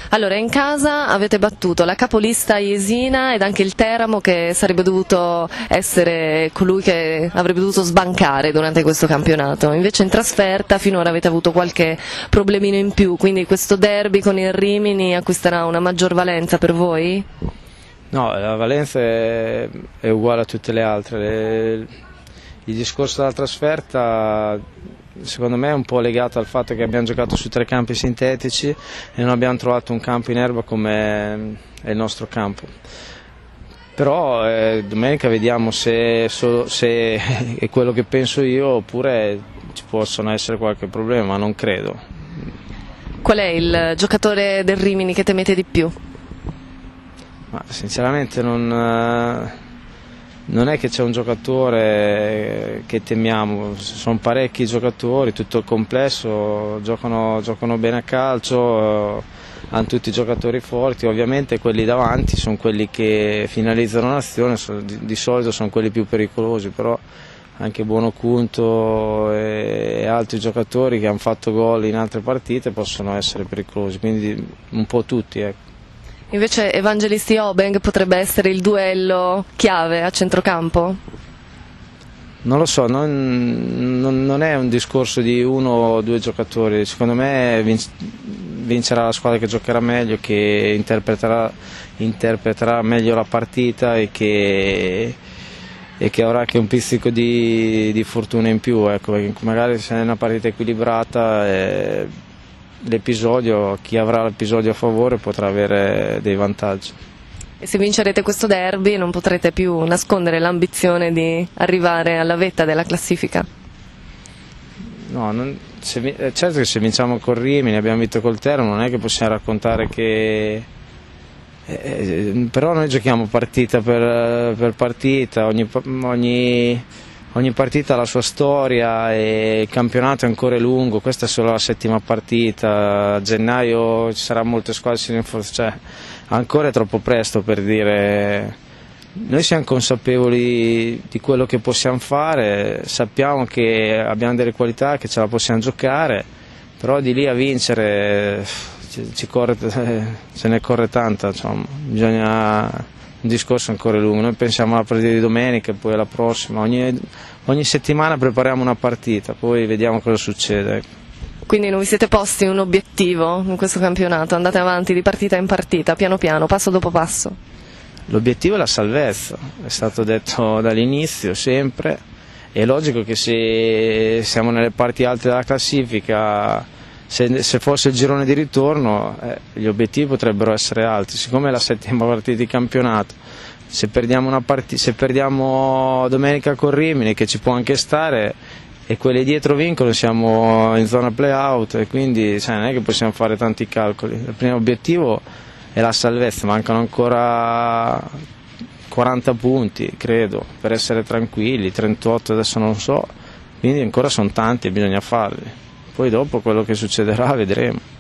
Allora, in casa avete battuto la capolista Jesina ed anche il Teramo, che sarebbe dovuto essere colui che avrebbe dovuto sbancare durante questo campionato. Invece in trasferta finora avete avuto qualche problemino in più, quindi questo derby con il Rimini acquisterà una maggior valenza per voi? No, la valenza è uguale a tutte le altre. Il discorso della trasferta secondo me è un po' legato al fatto che abbiamo giocato su 3 campi sintetici e non abbiamo trovato un campo in erba come è il nostro campo. Però domenica vediamo se è quello che penso io oppure ci possono essere qualche problema, ma non credo. Qual è il giocatore del Rimini che temete di più? Ma sinceramente non è che c'è un giocatore che temiamo, sono parecchi giocatori, tutto il complesso, giocano bene a calcio, hanno tutti giocatori forti, ovviamente quelli davanti sono quelli che finalizzano l'azione, di solito sono quelli più pericolosi, però anche Buonocunto e altri giocatori che hanno fatto gol in altre partite possono essere pericolosi, quindi un po' tutti, ecco. Invece Evangelisti Obeng potrebbe essere il duello chiave a centrocampo? Non lo so, non è un discorso di 1 o 2 giocatori, secondo me vincerà la squadra che giocherà meglio, che interpreterà meglio la partita e che avrà anche un pizzico di fortuna in più, ecco, perché magari se è una partita equilibrata l'episodio, chi avrà l'episodio a favore potrà avere dei vantaggi. E se vincerete questo derby non potrete più nascondere l'ambizione di arrivare alla vetta della classifica? No, certo che se vinciamo col Rimini, abbiamo vinto col Teramo, non è che possiamo raccontare che... però noi giochiamo partita per partita, ogni partita ha la sua storia e il campionato è ancora lungo, questa è solo la 7ª partita, a gennaio ci saranno molte squadre, cioè ancora è troppo presto per dire. Noi siamo consapevoli di quello che possiamo fare, sappiamo che abbiamo delle qualità, che ce la possiamo giocare, però di lì a vincere ce ne corre tanta, insomma, bisogna... Un discorso ancora lungo, noi pensiamo alla partita di domenica e poi alla prossima, ogni settimana prepariamo una partita, poi vediamo cosa succede. Quindi non vi siete posti un obiettivo in questo campionato, andate avanti di partita in partita, piano piano, passo dopo passo? L'obiettivo è la salvezza, è stato detto dall'inizio, sempre, è logico che se siamo nelle parti alte della classifica, se fosse il girone di ritorno gli obiettivi potrebbero essere alti, siccome è la 7ª partita di campionato, se perdiamo domenica con Rimini, che ci può anche stare, e quelli dietro vincono, siamo in zona play-out e quindi non è che possiamo fare tanti calcoli. Il primo obiettivo è la salvezza, mancano ancora 40 punti credo per essere tranquilli, 38 adesso non so, quindi ancora sono tanti e bisogna farli. Poi dopo quello che succederà vedremo.